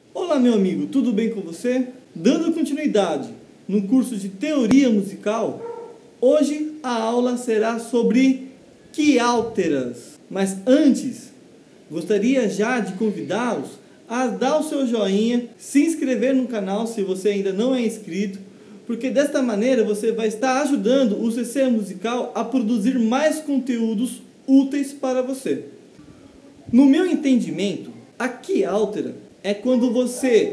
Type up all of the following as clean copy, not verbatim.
Olá, meu amigo, tudo bem com você? Dando continuidade no curso de Teoria Musical, hoje a aula será sobre quiálteras. Mas antes, gostaria já de convidá-los a dar o seu joinha, se inscrever no canal se você ainda não é inscrito, porque desta maneira você vai estar ajudando o CC Musical a produzir mais conteúdos úteis para você. No meu entendimento, a quiáltera é quando você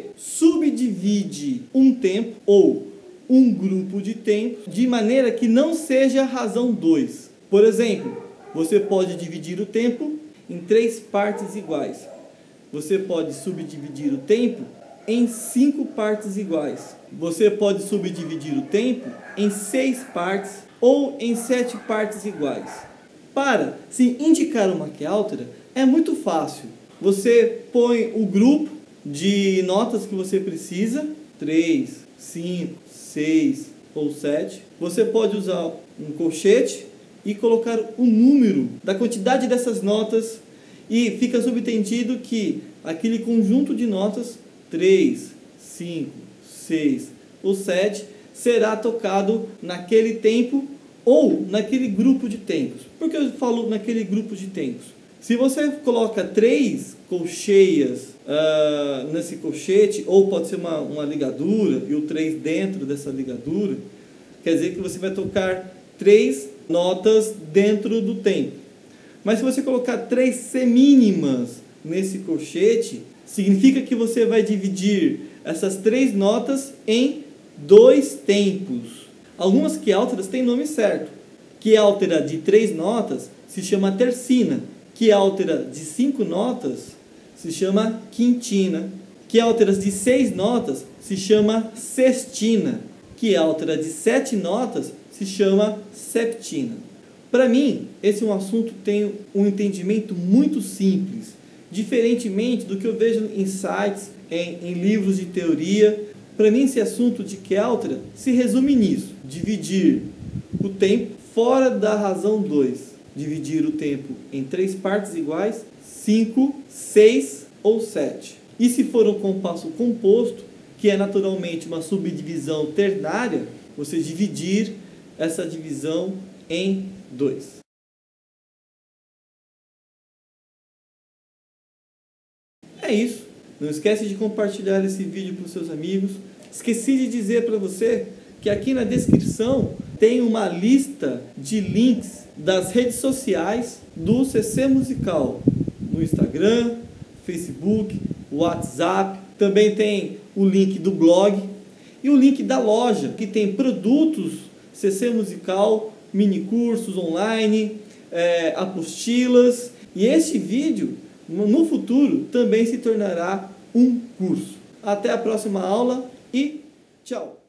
subdivide um tempo ou um grupo de tempos de maneira que não seja razão 2. Por exemplo, você pode dividir o tempo em 3 partes iguais. Você pode subdividir o tempo em 5 partes iguais. Você pode subdividir o tempo em 6 partes ou em 7 partes iguais. Para se indicar uma quiáltera é muito fácil. Você põe o grupo de notas que você precisa, 3, 5, 6 ou 7. Você pode usar um colchete e colocar o número da quantidade dessas notas e fica subentendido que aquele conjunto de notas, 3, 5, 6 ou 7, será tocado naquele tempo ou naquele grupo de tempos. Por que eu falo naquele grupo de tempos? Se você coloca 3 colcheias nesse colchete, ou pode ser uma ligadura, e o 3 dentro dessa ligadura, quer dizer que você vai tocar 3 notas dentro do tempo. Mas se você colocar 3 semínimas nesse colchete, significa que você vai dividir essas 3 notas em 2 tempos. Algumas quiálteras têm nome certo. Quiáltera de 3 notas se chama tercina. Quiáltera de 5 notas se chama quintina. Quiálteras de 6 notas se chama sextina. Quiáltera de 7 notas se chama septina. Para mim, esse é um assunto que tem um entendimento muito simples, diferentemente do que eu vejo em sites, em livros de teoria. Para mim, esse assunto de quiáltera se resume nisso: dividir o tempo fora da razão 2. Dividir o tempo em 3 partes iguais, 5, 6 ou 7. E se for um compasso composto, que é naturalmente uma subdivisão ternária, você dividir essa divisão em 2. É isso. Não esquece de compartilhar esse vídeo para os seus amigos. Esqueci de dizer para você que aqui na descrição tem uma lista de links das redes sociais do CC Musical, no Instagram, Facebook, WhatsApp. Também tem o link do blog e o link da loja, que tem produtos CC Musical, mini cursos online, apostilas. E este vídeo, no futuro, também se tornará um curso. Até a próxima aula e tchau!